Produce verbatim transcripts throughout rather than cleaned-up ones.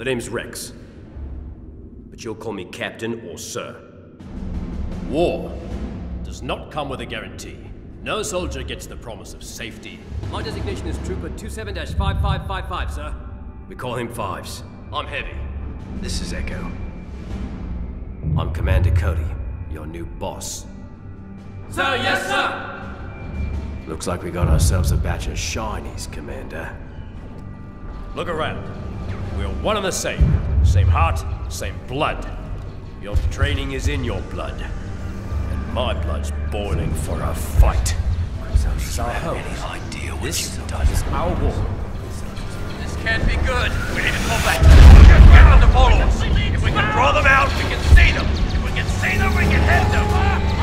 The name's Rex. But you'll call me Captain or Sir. War does not come with a guarantee. No soldier gets the promise of safety. My designation is Trooper two seven dash five five five five, sir. We call him Fives. I'm Heavy. This is Echo. I'm Commander Cody, your new boss. Sir, yes, sir! Looks like we got ourselves a batch of shinies, Commander. Look around. We're one and the same. Same heart, same blood. Your training is in your blood. And my blood's boiling for a fight. So you have any idea what This you've done? is our war. This can't be good. We need to pull back. Get them to follow us. If we can draw them out, we can see them. If we can see them, we can hit them.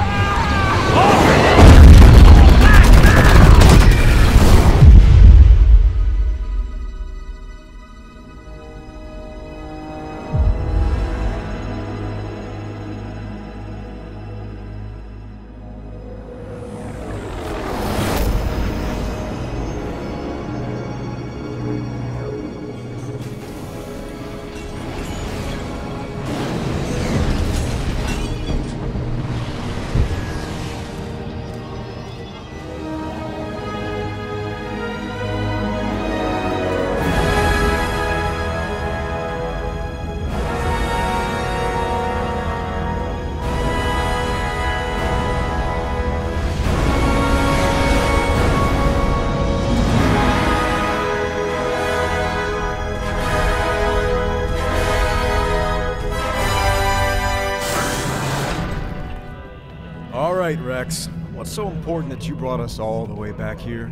All right, Rex. What's so important that you brought us all the way back here?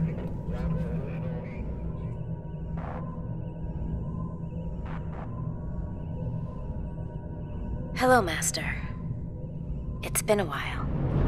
Hello, Master. It's been a while.